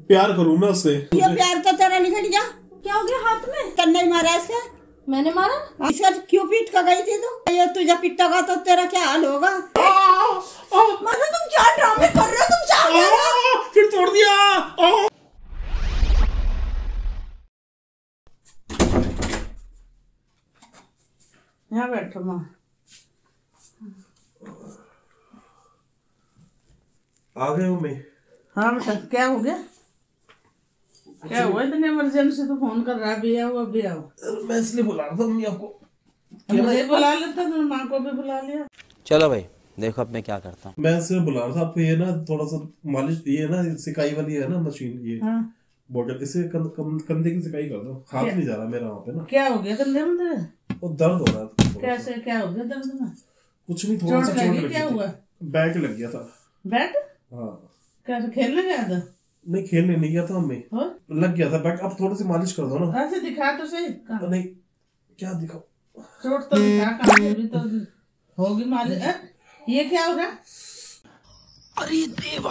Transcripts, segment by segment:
प्यार करूं मैं उससे। ये प्यार तो तेरा निकल गया। क्या हो गया हाथ में? तन्ने ही मारा इसका। मैंने मारा? इसका क्यों पीट का गई थी तू? ये तुझे पिटेगा तो तेरा क्या हाल होगा? मानो तुम क्या ड्रामे कर रहे हो? तुम क्या फिर तोड़ दिया। यहाँ बैठो माँ। आ गए मम्मी? हाँ बेटा, क्या हो गया? क्या हुआ? इतने इमरजेंसी तो फोन कर रहा है, अभी आओ अभी आओ। मैं इसलिए बुला रहा था मम्मी आपको। मुझे बुला लेता तो माँ को भी बुला लिया। चलो भाई देखो अब मैं क्या करता हूँ। मैं इसलिए बुला रहा था आपको, ये ना थोड़ा सा मालिश, ये ना सिकाई वाली है ना मशीन, ये हाँ। बोतल, इसे कंधे की सिकाई कर दो। हाथ नहीं जा रहा मेरा वहाँ पे ना। क्या हो गया कंधे में तेरे? वो दर्द हो रहा है। कैसे क्या हो गया दर्द में? कुछ नहीं, थोड़ा सा चोट लगी। क्या हुआ? बैट लग गया था। बैट? हाँ। कैसे खेलने गया था? नहीं खेलने नहीं गया था मम्मी, लग गया था बैट। अब थोड़ी सी मालिश कर दो ना। ऐसे दिखा तो सही। नहीं क्या दिखाओ? चोट तो दिखा, कहाँ भी तो होगी मालिश। ये क्या हो रहा? अरे देवा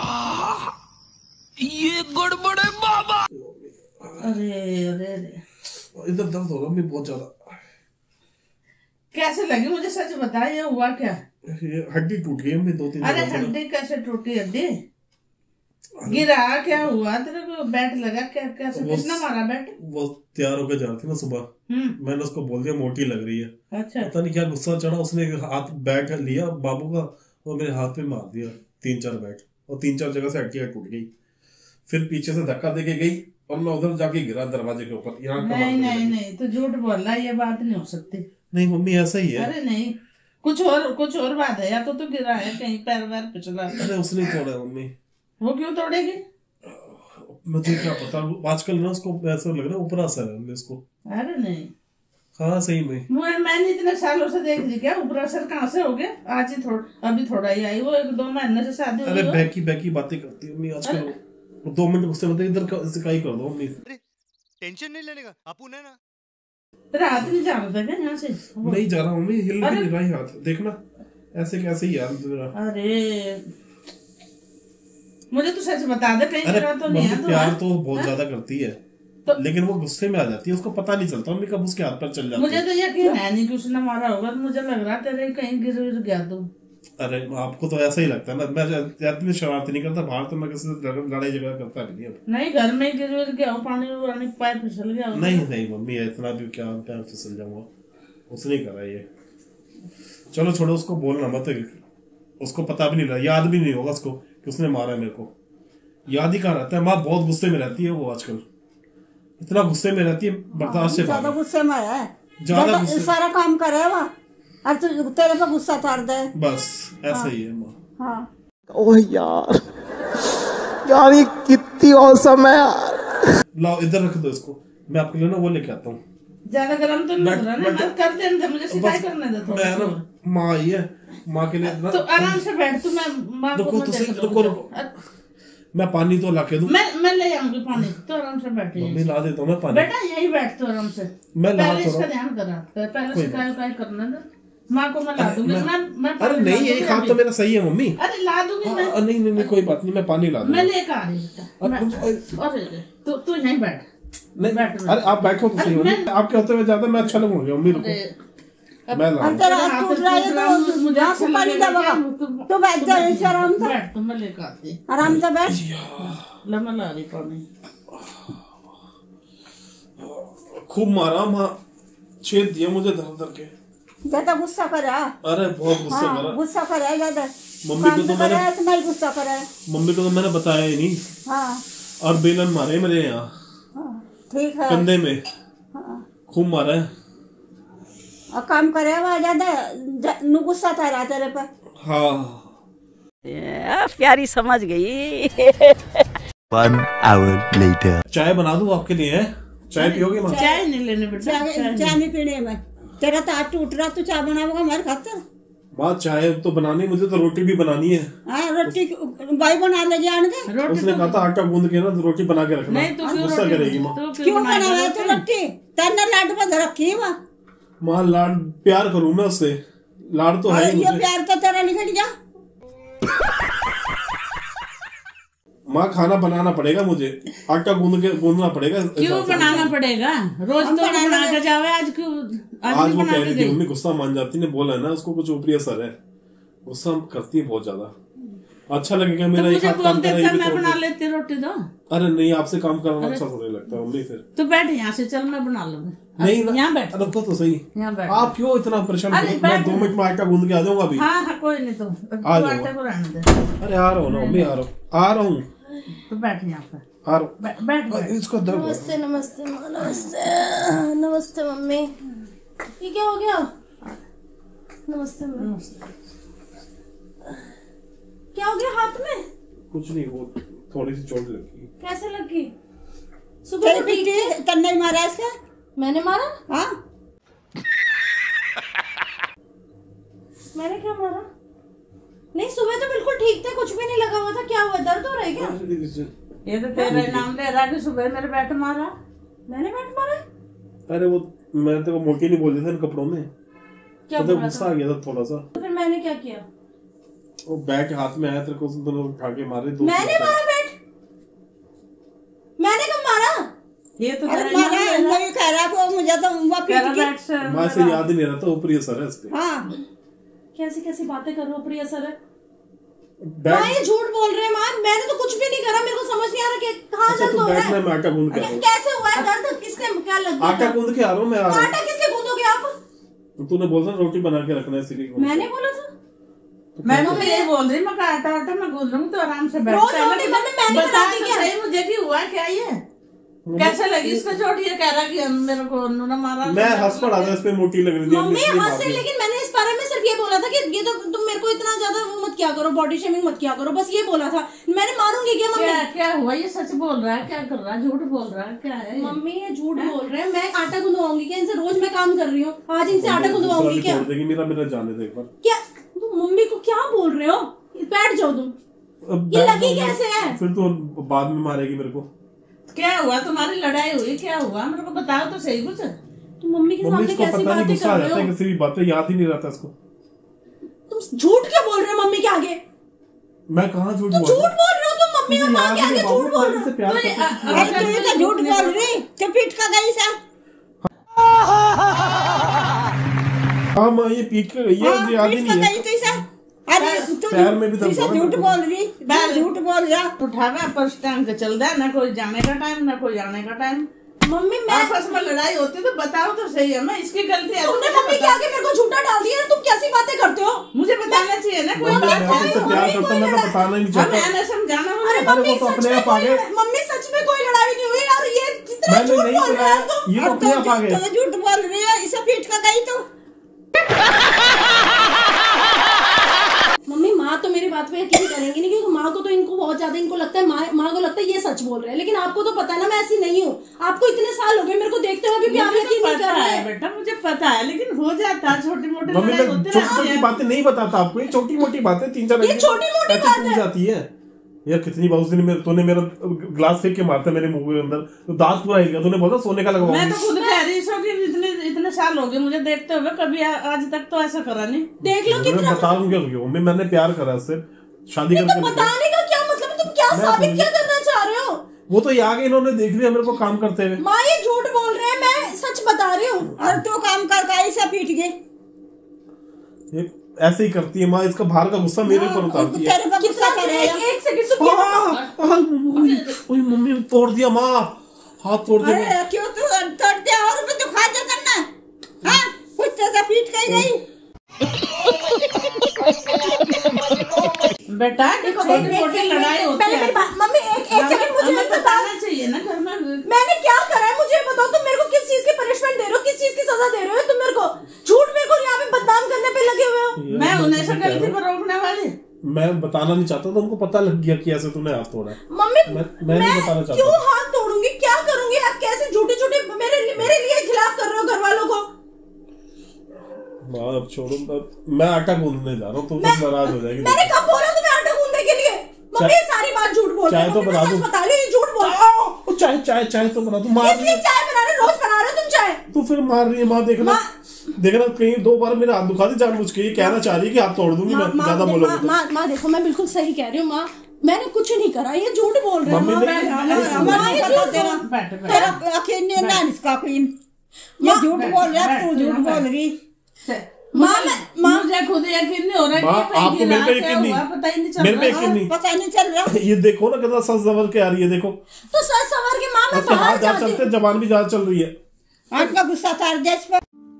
ये गड़बड़ है बाबा। अरे अरे अरे इधर दर्द हो रहा मम्मी बहुत ज्यादा। कैसे लगी मुझे सच बता, ये हुआ क्या? ये हड्डी टूट गई मम्मी 2-3 अरे हड्डी कैसे टूटी? हड्डी गिरा? क्या हुआ तेरे को? बैट लगा क्या? कैसे किसने मारा बैट? वो तैयार होकर जा रही थी ना सुबह, मैंने उसको बोल दिया मोटी लग रही है। अच्छा। पता नहीं क्या गुस्सा चढ़ा, उसने हाथ बैट लिया बाबू का और मेरे हाथ में मार दिया 3-4 बैट, और 3-4 जगह से हड्डियां टूट गई। फिर पीछे से धक्का देके गई और मैं उधर जाके गिरा दरवाजे के ऊपर। नहीं नहीं नहीं, तो झूठ बोल रहा है, ये बात नहीं हो सकती। नहीं मम्मी ऐसा ही है। अरे नहीं, कुछ और बात है, या तो गिरा है कहीं, पैर वैर फिसला। अरे उसने तोड़ा मम्मी। वो क्यों तोड़ेगी? मुझे क्या पता, आजकल ना उसको ऐसा लग रहा है ऊपर असर है उसको। अरे नहीं, हाँ सही में। मैंने इतने सालों से देख ली, क्या ऊपर असर कहाँ से हो गया? आज ही अभी थोड़ा ही आई, वो 1-2 महीने से शादी हुई। अरे बैकी बातें करती है मम्मी आजकल। 2 मिनट गुस्से में इधर सिकाई कर दो मम्मी। टेंशन नहीं लेने का, अपन है ना। तेरा हाथ नहीं जा रहा था क्या यहाँ से? नहीं जा रहा मम्मी, हिल भी नहीं रहा ही हाथ, देखना ऐसे कैसे ही यार तेरा। अरे मुझे तो सच बता दे, कहीं गिरा तो नहीं है? प्यार तो बहुत ज्यादा करती है तो, लेकिन वो गुस्से में आ जाती है, उसको पता नहीं चलता मम्मी कब उसके हाथ पर चल जाती है। मुझे तो यकीन है नहीं कि उसने मारा होगा, मुझे लग रहा तेरे कहीं गिर गया तू। अरे आपको तो ऐसा ही लगता है ना, मैं इतनी शरारत नहीं करता बाहर, तो मैं किसी से लड़ाई झगड़ा करता भी नहीं। नहीं घर में गिर गया हो, पानी पैर फिसल गया हो? नहीं मम्मी इतना भी क्या पैर फिसल जाऊंगा, उसने करा ये। चलो छोड़ो उसको, बोलना मत, उसको पता भी नहीं रहा, याद भी नहीं होगा उसको कि उसने मारा मेरे को। याद ही कहाँ रहता है, माँ बहुत गुस्से में रहती है वो आजकल, इतना गुस्से में रहती है, बर्दाश्त से ज्यादा गुस्से में है, ज्यादा सारा काम करे वो, और तेरे पे गुस्सा उतार दे, बस ऐसा ही है माँ। हाँ ओह यार ये कितनी औसम है यार। लाओ इधर रख दो इसको, मैं आपके लिए ना वो लेके आता हूँ। ज्यादा गरम तो नहीं हो रहा ना? कर देने दे, मुझे सिकाई करने दे। मैं ना माँ आई है, माँ के लिए तो आराम से बैठ तू, मैं माँ को रुको मैं पानी तो ला के दूं। मैं ले आऊंगी पानी, तो आराम से बैठ। मम्मी ला देता हूँ मैं पानी। बेटा यही बैठ तो आराम से, मैं ला पहले इसका ध्यान करा, पहले सिकाई करने दे। माँ को मैं ला दूंगी। मैं अरे नहीं एक हाथ तो मेरा सही है मम्मी। अरे ला दूंगी मैं। नहीं कोई बात नहीं, मैं पानी ला दूंगा। मैं लेकर आ रही। अरे तू यहीं बैठ। नहीं बैठ। अरे आप बैठो तो सही, आपके होते हुए ज्यादा मैं अच्छा लगूंगा मम्मी। रुको मैं ला तो बैठ जा आराम से, बैठ तो मैं लेकर आती, आराम से बैठ। मैं ला रही पानी। खूब मारा माँ, छेद दिया मुझे धर के। ज्यादा गुस्सा करा? अरे बहुत गुस्सा करा। गुस्सा करा ज्यादा? मम्मी को तो मैंने इतना ही गुस्सा करा? मम्मी को तो मैंने बताया ही नहीं। हाँ। और बेलन मारे मेरे यहाँ, ठीक है, कंधे में खूब मारा है। और काम करे वो ज्यादा गुस्सा था रहा तेरे पे। हाँ प्यारी समझ गई। 1 hour later। चाय बना दूं आपके लिए? है चाय पियोगे माँ? चाय नहीं लेने बेटा, चाय नहीं पीने में। तेरा तो हाथ टूट रहा, तू चाय बनाओगा हमारे खातिर? माँ चाय तो बनानी, मुझे तो रोटी भी बनानी है। हाँ रोटी भाई बना ले जान के। उसने कहा था आटा गूंद के ना रोटी बना के रखना। नहीं तो गुस्सा करेगी माँ। क्यों बनाया तू रोटी? तेरे लाड पे रखी है माँ। लाड प्यार करूँ मैं उससे, लाड तो है ही। ये प्यार तो तेरा निकल गया। माँ खाना बनाना पड़ेगा मुझे, आटा गूंदना पड़ेगा। क्यों बनाना पड़ेगा? रोज तो बना के जावे, आज क्यों? आज वो कह रही थी मम्मी गुस्सा मान जाती ने, बोला है ना उसको कुछ ऊपरी असर है, गुस्सा करती है बहुत ज्यादा। अच्छा लगेगा मेरा एक हाथ काम करेगा, मैं बना लेती रोटी तो। अरे नहीं, आपसे काम कराना अच्छा थोड़ा लगता है मम्मी। फिर तो बैठ यहाँ से, चल मैं बना लूंगा। नहीं यहाँ बैठ, रखो तो सही। यहाँ बैठ। आप क्यों इतना परेशान? मैं 2 मिनट में आटा गूंद के आ जाऊंगा अभी। हाँ कोई नहीं, तो आटे को रहने दे। अरे आ रहा हूँ ना मम्मी, आ रहा हूँ। तो बैठ यहाँ पे, आ रहा हूँ। बैठ। इसको दर्द है। नमस्ते नमस्ते नमस्ते नमस्ते मम्मी। ये क्या हो गया? नमस्ते मम्मी। क्या हो गया हाथ में? कुछ नहीं, वो थोड़ी सी चोट लगी। कैसे लगी? सुबह तो तन्ने मारा इसका? मैंने मारा? हाँ मैंने क्या मारा? नहीं, सुबह तो बिल्कुल ठीक थे, कुछ भी नहीं लगा हुआ था। क्या हुआ, दर्द हो रहा है क्या? ये तो तेरा नाम ले रहा कि सुबह मेरे बैट मारा। मैंने बैट मारा? अरे वो मैं तो मोटी नहीं बोल रही थी कपड़ों में, क्या तो गुस्सा आ गया था थोड़ा सा। तो फिर मैंने क्या किया? वो बैट हाथ में आया तेरे को, दोनों उठा के मारे। मैंने मारा बैट? मैंने कब मारा? ये तो अरे मारा नहीं कह रहा को, मुझे तो वो पीट के माँ से याद ही नहीं रहा था ऊपरी असर है इसके। हाँ कैसी कैसी बातें कर रहे हो, प्रिय सर? बैट माँ ये झूठ बोल रहे हैं। माँ मैंने तो कुछ भी नहीं करा, मेरे को समझ नहीं आ रहा कि कहाँ अच्छा, दर्द हो रहा है। मैं आटा गूंद के आ रहा हूँ। कैसे हुआ है दर्द? किसने क्या लग गया? आटा गूंद के आ रहा हूँ मैं। आ रहा आटा किसने गूंदोगे आप? हूँ। तूने बोला था रोटी बना के रखना है इसलिए। मैंने बोला था? मैं तो ये बोल रही, मैं आटा मैं गूंद लूंगी तो आराम से बैठ। रोज रोटी मैंने बनाती क्या? सही मुझे की हुआ क्या? ये कैसे लगी इसका चोट? ये कह रहा कि मेरे को उन्होंने मारा। मैं हंस पड़ा था, इस पे मोटी लग रही थी। मम्मी हंसे, लेकिन मैंने इस बारे में सिर्फ ये बोला था कि ये तो तुम मेरे को इतना ज्यादा वो मत किया करो, बॉडी शेमिंग मत किया करो, बस ये बोला था। मैंने मारूंगी क्या मम्मी? क्या हुआ? ये सच बोल रहा है? क्या कर रहा है? झूठ बोल रहा है? क्या है मम्मी? ये झूठ बोल रहे हैं। मैं आटा गुंदवाऊंगी क्या इनसे? रोज मैं काम कर रही हूँ, आज इनसे आटा गुंदवाऊंगी क्या? मेरा जाने दे एक बार। क्या तुम मम्मी को क्या बोल रहे हो? बैठ जाओ तुम। ये लगी कैसे है? फिर तो बाद में मारेगी मेरे को। क्या हुआ? तुम्हारी लड़ाई हुई? क्या हुआ मेरे को बताओ तो सही कुछ। तुम मम्मी के सामने कैसी बातें गुस्सा आ कर रहे जाता है, हो? किसी भी बातें याद ही नहीं रहता इसको। तुम झूठ क्यों बोल रहे हो मम्मी के आगे? मैं कहाँ झूठ तुम झूठ बोल रहे हो, तुम मम्मी और माँ के आगे झूठ बोल रहे हो। अरे तू तो झूठ बोल रही, तो पीट का गई सा। हाँ माँ ये पीट के गई है, मुझे याद ही नहीं है। अरे तू पैर में भी दर्द हो रहा है झूठ बोल रही, झूठ बोल रहा। उठावा पर टाइम का चल रहा है, ना कोई जाने का टाइम ना कोई आने का टाइम। मम्मी मैं आपस में लड़ाई होती तो बताओ तो सही है। मैं इसकी गलती है? तुमने मम्मी के आगे मेरे को झूठा डाल दिया। तुम कैसी बातें करते हो? मुझे बताना चाहिए ना। कोई मैं आपसे प्यार करता हूँ, मैं तो बताना ही नहीं चाहता। मैंने समझाना। अरे वो मम्मी तो सच अपने में आप आ गए। मम्मी सच में कोई लड़ाई नहीं हुई और ये कितना मैंने झूठ नहीं बोल रहे बोला, हो तुम। ये तो अपने आप आ गए। तो झूठ बोल रही है, इसे पीट का गई तो। मम्मी माँ तो मेरी बात पे यकीन करेंगी नहीं, क्योंकि माँ को तो इनको बहुत ज्यादा इनको लगता है, माँ को लगता है ये सच बोल रहे हैं। लेकिन आपको तो पता है ना मैं ऐसी नहीं हूँ। आपको इतने साल हो गए मेरे को देखते हुए भी आप यकीन नहीं कर रहे हैं। बेटा मुझे पता है, लेकिन हो जाता है छोटी मोटी मम्मी लड़ाई मैं होती छोटी रहती छोटी है। बातें नहीं बताता आपको, ये छोटी मोटी बातें 3-4 ये छोटी-मोटी बात है। जाती है यार। कितनी बार उस दिन तूने मेरा ग्लास फेंक के मारता मेरे मुंह के अंदर, तो दांत पूरा हिल गया। तूने बोला सोने का लगवाऊंगी। मैं तो खुद कह रही हूँ कि इतने साल हो गए मुझे देखते हुए, कभी आज तक तो ऐसा करा नहीं। देख लो कितना बता दूं क्या मम्मी, मैंने प्यार करा उससे, शादी तो करके। बताने का क्या मतलब है? तुम क्या साबित क्या करना चाह रहे हो? वो तो यहाँ के इन्होंने देख लिया मेरे को काम करते हुए। माँ ये झूठ बोल रहे हैं, मैं सच बता रही हूँ। और तू काम कर का ऐसा पीट गई। ये ऐसे ही करती है माँ, इसका बाहर का गुस्सा मेरे ऊपर उतारती है। तेरे पर गुस्सा कर रहा है। एक सेकंड तो ओए मम्मी तोड़ दिया माँ, हाथ तोड़ दिया। अरे क्यों तू तोड़ दिया? और भी तो खा जा करना। हाँ कुछ तो पीट के गई। बेटा छोटी मोटी लड़ाई होती पहले है। मेरी बात मम्मी एक सेकंड मुझे हमें बताना बताना चाहिए ना घर में। मैंने क्या करा है मुझे बताओ। तुम मेरे को किस चीज की पनिशमेंट दे रहे हो, किस चीज की सजा दे रहे हो? तुम मेरे को झूठ मेरे को यहाँ पे बदनाम करने पे लगे हुए हो। मैं उन्हें से गलती पर रोकने वाली। मैं बताना नहीं चाहता था, उनको पता लग गया कि ऐसे तूने हाथ तोड़ा है। मम्मी मैं नहीं बताना चाहता। क्यों हाथ तोड़ूंगी? क्या करूंगी? आप कैसे झूठे झूठे मेरे लिए खिलाफ कर रहे हो घर वालों को? माँ अब छोड़ो, मैं आटा गूंदने जा रहा हूँ, तुम नाराज हो जाएगी। मैंने कब बोला तुम्हें आटा गूंदने के लिए? मम्मी ये सारी बात झूठ बोल रही है। चाय तो बना दूं। बता रही झूठ बोल रही है। चाय चाय चाय तो बना, तू मार रही इसलिए है। चाय बना रहे, रोज बना रहे हो तुम चाय। तू फिर मार रही है माँ, देखना कहीं 2 बार मेरा हाथ दुखा दी जानबूझ के। ये कहना चाह रही है कि हाथ तोड़ दूंगी मैं, ज्यादा बोलोगे तो। माँ देखो मैं बिल्कुल सही कह रही हूँ। माँ मैंने कुछ नहीं करा, ये झूठ बोल रहे मम्मी ने- तेरा अखीन नहीं ना इसका अखीन ये झूठ बोल रहा, तू झूठ बोल रही। माँ मुझे खुद यकीन नहीं हो रहा माँ, कि आपको मेरे पे क्या यकीन नहीं, हुआ, पता ही नहीं चल मेरे पे रहा। यकीन नहीं, पता ही नहीं चल रहा। ये देखो ना कितना सच जबर के आ रही है, देखो तो सच सवार के माँ मैं उसके बाहर हाथ जहाँ जाती चलते जबान भी जहाँ चल रही है। आज का गुस्सा तार दे इस पर।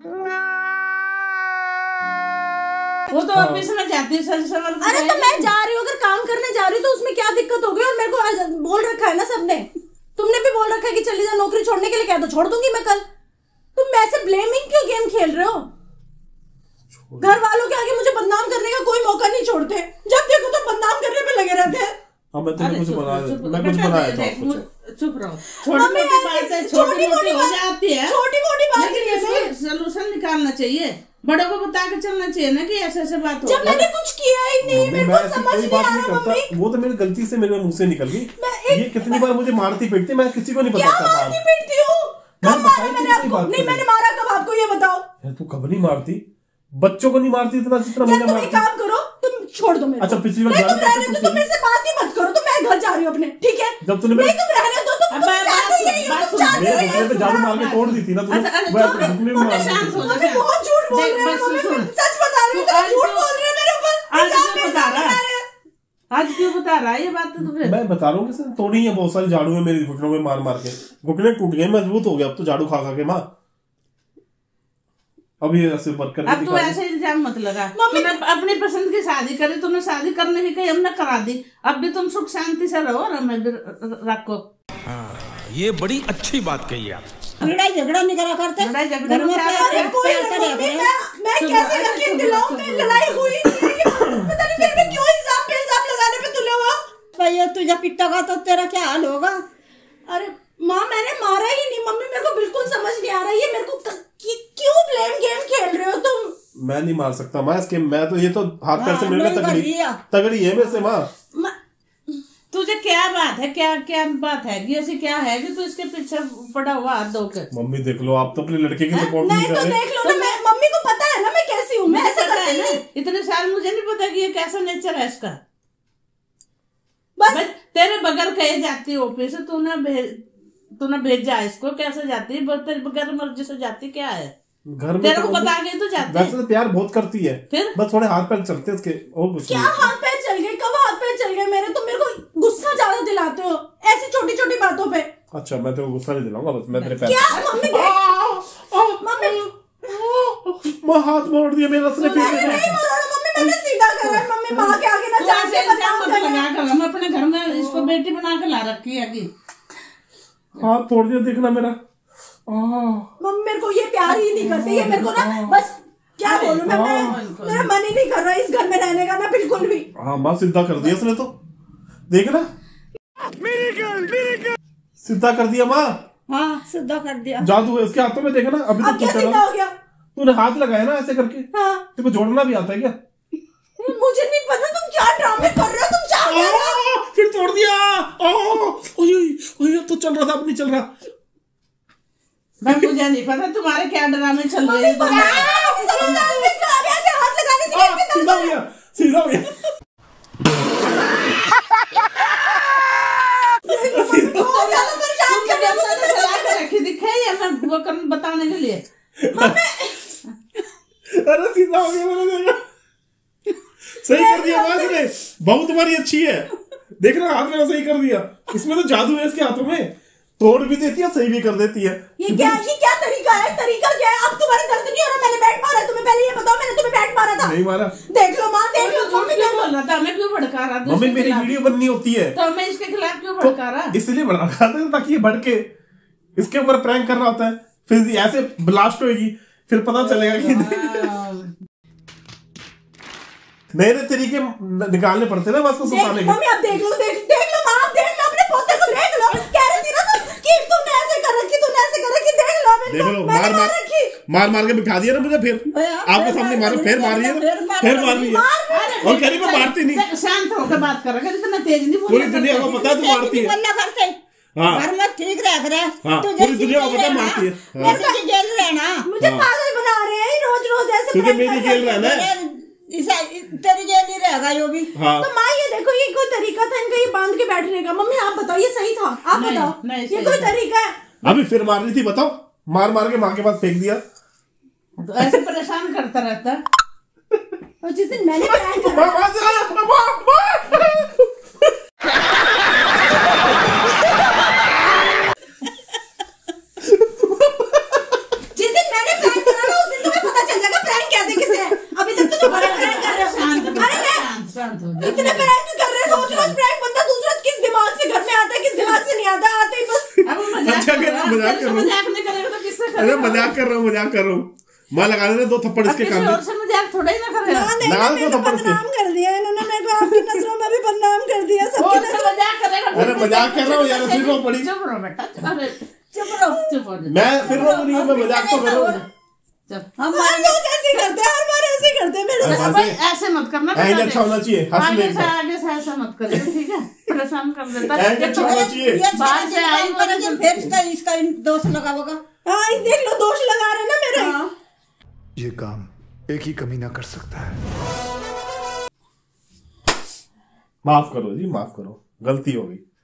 वो तो ऑफिस में जाती है सच सवाल। अरे तो मैं जा रही हूँ, अगर काम करने जा रही हूँ तो उसमें क्या दिक्कत हो गई? और मेरे को आज बोल रखा है ना सबने, तुमने भी बोल रखा है कि चली जा नौकरी छोड़ने के लिए, क्या तो छोड़ दूंगी मैं कल। तुम ऐसे ब्लेमिंग क्यों गेम खेल रहे हो? घर वालों के आगे मुझे बदनाम करने का कोई मौका नहीं छोड़ते, जब देखो तो बदनाम करने पे लगे रहते हैं। हाँ मैं तुम्हें कुछ बनाया, मैं कुछ बनाया था आपको। चुप रहो, छोटी मोटी बातें छोटी मोटी हो जाती है, छोटी मोटी बात लेकिन इसको सोल्यूशन निकालना चाहिए, बड़ों को बता के चलना चाहिए ना कि ऐसे ऐसे बात हो। जब मैंने कुछ किया ही नहीं, मेरे मैं को ऐसी समझ कोई नहीं बात आ नहीं रहा करता, मम्मी। वो तो मेरी गलती से मेरे मुंह से निकल गई। ये कितनी बार मुझे मारती पीटती, मैं किसी को नहीं क्या बताता। मारती पीटती हूँ? कब मारा मैंने आपको? नहीं मैंने मारा कब आपको, ये बताओ। तू कब नहीं मारती, बच्चों को नहीं मारती इतना जितना मुझे तुम एक मारती। काम करो, तुम छोड़ दो मेरे को। अच्छा, पिछली बार नहीं, जाने तुम का रहने तो दो, कुछ तुम मेरे से बात ही मत करो, तो मैं घर जा रही हूँ अपने, ठीक है? जब तूने नहीं तुम रहने दो, तुम चाहते ही नहीं हो, तुम चाहते मेरे ही घुटने पे झाड़ू मार के तोड़ दी थी ना तूने, वो घुटने में मार शांत हो दी। जा। मम्मी बहुत झूठ बोल रहे हैं, मम्मी सच बता रही हूँ, तुम झूठ बोल रहे हो मेरे ऊपर। आज इल्जाम क्यों पे बता इल्जाम रहा लगा है? रहे हैं। आज क्यों बता रहा है ये बात? तो फिर मैं बता रहा हूँ कि तोड़ी है बहुत सारी झाड़ू है मेरी घुटनों में मार मार के, घुटने टूट गए, मजबूत हो गया अब तो झाड़ू खा खा के। माँ अब ये ऐसे वर्क करके अब तू दिखा ऐसे इल्जाम मत लगा। तूने अपनी पसंद की शादी करी, तूने शादी करने की कही, हमने करा दी। अब भी तुम सुख शांति से रहो और हमें भी रखो। ये बड़ी अच्छी बात कही आप। लड़ाई झगड़ा नहीं करा करते, लड़ाई झगड़ा घर में नहीं प्यार- अरे कोई प्यार करे मम्मी, अपने। मैं कैसे यकीन दिलाऊं? मैं लड़ाई हुई नहीं है, पता नहीं मेरे पे क्यों इल्जाम पे इल्जाम लगाने पे तुले हो। भैया तुझे पिटेगा तो तेरा क्या हाल होगा? अरे माँ मैंने मारा ही नहीं मम्मी, मेरे को बिल्कुल समझ नहीं आ रहा है, ये मेरे को क्यों ब्लेम गेम खेल रहे हो तुम? मैं नहीं मार सकता माँ इसके, मैं तो ये तो हाथ पैर से हाँ, मिलकर नहीं कर तगड़ी लिया। तगड़ी है मेरे से माँ। तुझे क्या बात है, क्या क्या बात है कि ऐसी क्या है कि तू इसके पीछे पड़ा हुआ हाथ धो के? मम्मी देख लो, आप तो अपने लड़के की सपोर्ट नहीं नहीं तो कर रहे। देख लो ना, मैं मम्मी को पता है ना मैं कैसी हूँ, मैं मुझे ऐसा पता करती है ना, नहीं। इतने साल मुझे नहीं पता कि ये कैसा नेचर है इसका। बस बस तेरे बगैर कहे जाती है ऑफिस, तूने भेजा इसको, कैसे जाती है? तेरे बगैर मर्जी से जाती क्या है? घर में तेरे तो को बता के तो जाती वैसे तो प्यार बहुत करती है, फिर? बस थोड़े हाथ पैर चलते हैं इसके, और कुछ क्या नहीं। हाथ पैर चल गए? कब हाथ पैर चल गए मेरे? तुम मेरे को गुस्सा ज्यादा दिलाते हो ऐसी छोटी छोटी बातों पे। अच्छा मैं तेरे को गुस्सा नहीं दिलाऊंगा, बस मैं तेरे पैर क्या मम्मी मम्मी माँ हाथ मोड़ दिया मेरा, असली पीछे मैंने नहीं मारा मम्मी, मैंने सीधा करा है मम्मी, माँ के आगे ना तू जाके ऐसे बदनाम इल्जाम मत करना। लगा कर, हम अपने घर में इसको बेटी बना के ला रखी है कि हाथ तोड़ दिया, देखना मेरा। मम्मी मेरे को ये प्यार ही नहीं करते, ये मेरे को ना बस क्या बोलूं मैं, मेरा मन ही नहीं कर रहा इस घर में रहने का ना बिल्कुल भी। हाँ माँ सीधा कर दिया इसने तो, देखना सीधा कर दिया माँ, हाँ सीधा कर दिया। जादू है उसके हाथों में, देखना अभी अब तो क्या तू सीधा कर हो गया? तूने हाथ लगाया ना ऐसे करके, हाँ तेरे को जोड़ना भी आता है क्या? मुझे नहीं पता तुम क्या ड्रामे कर रहे हो, तुम चाह क्या रहे हो? फिर तोड़ दिया। तो चल रहा था, अब नहीं चल रहा। मुझे नहीं पता तुम्हारे क्या ड्रामे चल रहे हैं। ऐसे हाथ लगाने से कैसे सीधा हो गया, सीधा हो गया। बहुत ज्यादा परेशान कर रहे हो मुझे। चला के रखी दिखे या मैं वो बताने के लिए? अरे सीधा हो गया, मैंने देखा, सही कर दिया माँ इसने, बहू तुम्हारी अच्छी है, देखना हाथ मेरा सही कर दिया। इसमें तो जादू है इसके हाथों में, तोड़ भी देती है सही भी कर देती है। ये क्या तरीका है? तरीका क्या है? अब तुम्हारे दर्द नहीं हो रहा? मैंने बैट मारा, तुम्हें पहले ये बताओ, मैंने तुम्हें बैट मारा था? नहीं मारा। देख लो माँ, देख लो झूठ क्यों बोल रहा था? मैं क्यों भड़का रहा था? मम्मी इसके मेरी खिलाफ? वीडियो बननी होती है तो मैं इसके खिलाफ क्यों भड़का रहा? इसलिए भड़का दे ताकि ये भड़के, इसके ऊपर प्रैंक करना होता है, फिर ऐसे ब्लास्ट होगी, फिर पता चलेगा कि नए नए तरीके निकालने पड़ते ना बस को सुनाने के। मम्मी आप देख लो, देख लो माँ, देख लो अपने पोते को, देख लो। कह रही थी ना तुम कि तुमने ऐसे कर रखी, तूने ऐसे कर रखी, देख लो अभी देख लो, मार मार के बिठा दिया ना मुझे, फिर आपके सामने मारो, फिर मार रही है, फिर मार रही है, और कह रही मैं मारती नहीं। शांत होकर बात कर रहा है, इतना तेज नहीं पूरी दुनिया को पता है तू मारती है। बोलना करते हाँ घर में ठीक रह रहे। हाँ, पूरी दुनिया को पता है मारती है। जैसे कि जेल रहना। मुझे पागल बना रहे हैं रोज रोज ऐसे तुझे prank मेरी कर जेल करके। रहना है। तेरी जेल नहीं रहेगा यो भी। हाँ तो माँ ये देखो, ये कोई तरीका था इनका ये बांध के बैठने का? मम्मी आप बताओ ये सही था? आप नहीं, बताओ नहीं, ये सही कोई था। तरीका है? अभी फिर मार रही थी, बताओ, मार मार के माँ के पास फेंक दिया। तो ऐसे परेशान करता रहता है। और जिस दिन मैंने प्रैंक करा, जिस दिन मैंने प्रैंक करा ना उस दिन तुम्हें पता चल जाएगा प्रैंक क्या थे किसे। अभी तक तो तुम बड़े प्रैंक कर रहे हो। अरे मैं शांत हो जा। इतने प्रैंक कर रहे हो, रोज रोज प्रैंक बनता दूसरा किस दिमाग से घर में आता है, किस दिमाग से नहीं आता, आते ही बस। अब मजाक अच्छा कर रहा हूँ, मजाक कर रहा हूँ। मजाक नहीं करेगा तो किससे अरे करेगा? मजाक कर रहा हूँ, मजाक कर रहा हूँ। माँ लगा देना 2 थप्पड़ इसके अब कान किसी में। और से मजाक थोड़ा ही ना करेगा। नहीं, लगा दो मेरे को थप्पड़ इसके। बदनाम कर दिया इन्होंने, मेरे को आपकी नजरों में भी बदनाम कर दिया सबकी और से नजरों। मजाक करेगा। अरे मजाक कर रहा हूँ यार, फिर रो पड़ी। चुप रहो बेटा, अरे चुप रहो। चुप हो जा। मैं फिर रो नहीं हूँ, मैं मजाक तो कर रहा हूँ। चुप। हम हर रोज ऐसे ही करते हैं, हर बार ऐसे ही करते हैं मेरे अरे साथ। भाई, भाई ऐसे मत करना। ऐसे बता दे। अच्छा होना चाहिए, हंस ले आगे एक से बार। आगे से ऐसा मत करिए, ठीक है? परेशान कर देता है। ऐसे अच्छा होना चाहिए। ये बाहर से आई हो करेंगे तो- फिर इसका दोष लगाओगा। हाँ ये देख लो, दोष लगा रहे हैं ना मेरे। हाँ। ये काम एक ही कमीना कर सकता है। माफ करो जी, माफ करो, गलती हो गई।